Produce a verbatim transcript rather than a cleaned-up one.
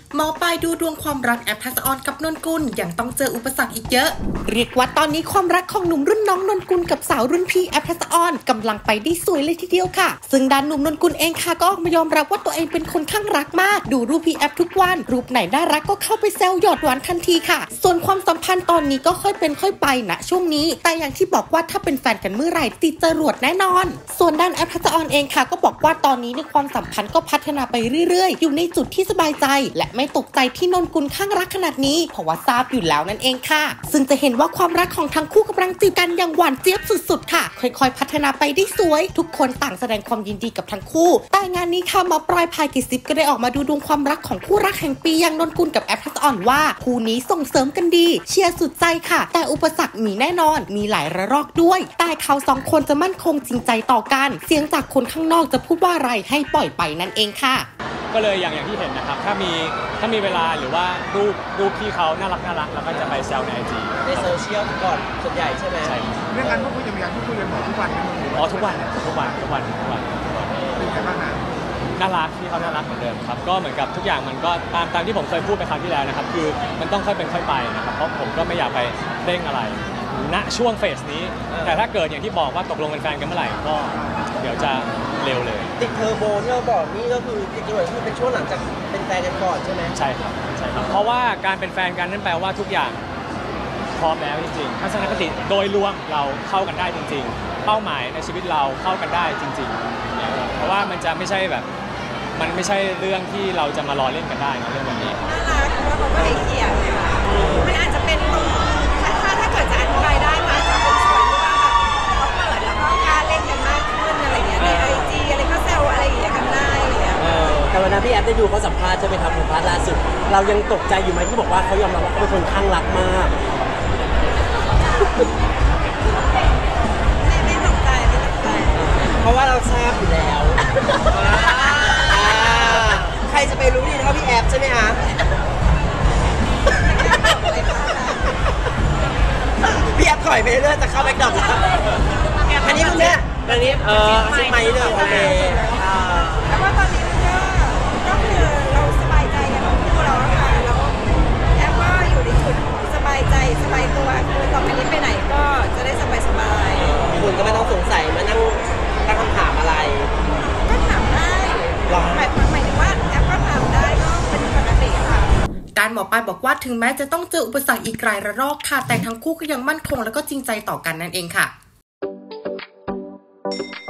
หมอปลายดูดวงความรักแอปทัศออนกับนนกุลยังต้องเจออุปสรรคอีกเยอะเรียกว่าตอนนี้ความรักของหนุ่มรุ่นน้องนนกุลกับสาวรุ่นพี่แอปทัศออนกำลังไปได้สวยเลยทีเดียวค่ะซึ่งด้านหนุ่มนนกุลเองค่ะก็ออกมายอมรับว่าตัวเองเป็นคนข้างรักมากดูรูปพี่แอปทุกวันรูปไหนน่ารักก็เข้าไปแซวหยอดหวานทันทีค่ะส่วนความสัมพันธ์ตอนนี้ก็ค่อยเป็นค่อยไปณช่วงนี้แต่อย่างที่บอกว่าถ้าเป็นแฟนกันเมื่อไหร่ติดจรวดแน่นอนส่วนด้านแอปทัศออนเองค่ะก็บอกว่าตอนนี้ในความสัมพันธ์ก็พัฒนาไปเรื่อยๆอยู่ในจุดที่สบายใจและไม่ตกใจที่นนกุลข้างรักขนาดนี้เพราะว่าทราบอยู่แล้วนั่นเองค่ะซึ่งจะเห็นว่าความรักของทั้งคู่กำลังจีบกันอย่างหวานเจี๊ยบสุดๆค่ะค่อยๆพัฒนาไปได้สวยทุกคนต่างแสดงความยินดีกับทั้งคู่แต่งานนี้ค่ะหมอปลายพายกิซิบก็ได้ออกมาดูดวงความรักของคู่รักแห่งปีอย่างนนกุลกับแอปทัศออนว่าคู่นี้ส่งเสริมกันดีเชียร์สุดใจค่ะแต่อุปสรรคมีแน่นอนมีหลายระลอกด้วยแต่เขาสองคนจะมั่นคงจริงใจต่อกันเสียงจากคนข้างนอกจะพูดว่าอะไรให้ปล่อยไปนั่นเองค่ะก็เลยอย่างอย่างที่เห็นนะครับถ้ามีถ้ามีเวลาหรือว่ารูปรูปที่เขาน่ารักน่ารักเราก็จะไปแซวในไอจีในโซเชียลก่อนส่วนใหญ่ใช่ไหมใช่เรื่องการพูดคุยจะมีการพูดคุยกันหมดทุกวันอ๋อทุกวันทุกวันทุกวันทุกวันเป็นไงบ้างนะน่ารักที่เขาน่ารักเหมือนเดิมครับก็เหมือนกับทุกอย่างมันก็ตามตามที่ผมเคยพูดไปครั้งที่แล้วนะครับคือมันต้องค่อยเป็นค่อยไปนะครับเพราะผมก็ไม่อยากไปเร่งอะไรณช่วงเฟสนี้แต่ถ้าเกิดอย่างที่บอกว่าตกลงเป็นแฟนกันเมื่อไหร่ก็เดี๋ยวจะเร็วเลยติดเทอร์โบที่เราบอกนี่ก็คือจริงๆคือเป็นช่วงหลังจากเป็นแฟนกันก่อนใช่ไหมใช่ครับใช่ครับเพราะว่าการเป็นแฟนกันนั่นแปลว่าทุกอย่างพร้อมแล้วจริงๆทัศนคติโดยรวมเราเข้ากันได้จริงๆเป้าหมายในชีวิตเราเข้ากันได้จริงๆเพราะว่ามันจะไม่ใช่แบบมันไม่ใช่เรื่องที่เราจะมารอเล่นกันได้นะเรื่องแบบนี้น่ารักเพราะเขาก็ให้เกียรติมันอาจจะเป็นตรงถ้าถ้าเกิดจะอธิบายได้มันจะเป็นส่วนที่ว่าแบบเขาเปิดแล้วก็กล้าเล่นกันมากขึ้นอะไรเงี้ยในไอจีอะไรก็แซวอะไรอย่างเงี้ยกันได้อะไรเงี้ยแต่วันนั้นพี่แอฟได้ดูเขาสัมภาษณ์ใช่ไหมครับสัมภาษณ์ล่าสุดเรายังตกใจอยู่ไหมที่บอกว่าเขายอมรับว่าเขาเป็นคนข้างรักมากไม่ไม่ตกใจไม่ตกใจเพราะว่าเราทราบอยู่แล้วใครจะไปรู้ดีเท่าพี่แอฟใช่ไหมคะพี่แอฟถอยไปเรื่อยจะเข้าแบ็คดรอปอันนี้คุณแม่อันนี้เออชิดไม้เรื่องโอเคแต่ว่าตอนนี้ก็ก็คือเราสบายใจกันทั้งคู่แล้วค่ะแล้วแอฟก็อยู่ในจุดสบายใจสบายตัวคือต่อไปนี้ไปไหนก็จะได้สบายสบายคุณก็ไม่ต้องสงสัยมานั่งตั้งคำถามอะไรก็ถามได้หมายหมายถึงว่าแอปก็ถามได้ก็เป็นปกติค่ะด้านหมอปลายบอกว่าถึงแม้จะต้องเจออุปสรรคอีกหลายระลอกค่ะแต่ทั้งคู่ก็ยังมั่นคงและก็จริงใจต่อกันนั่นเองค่ะ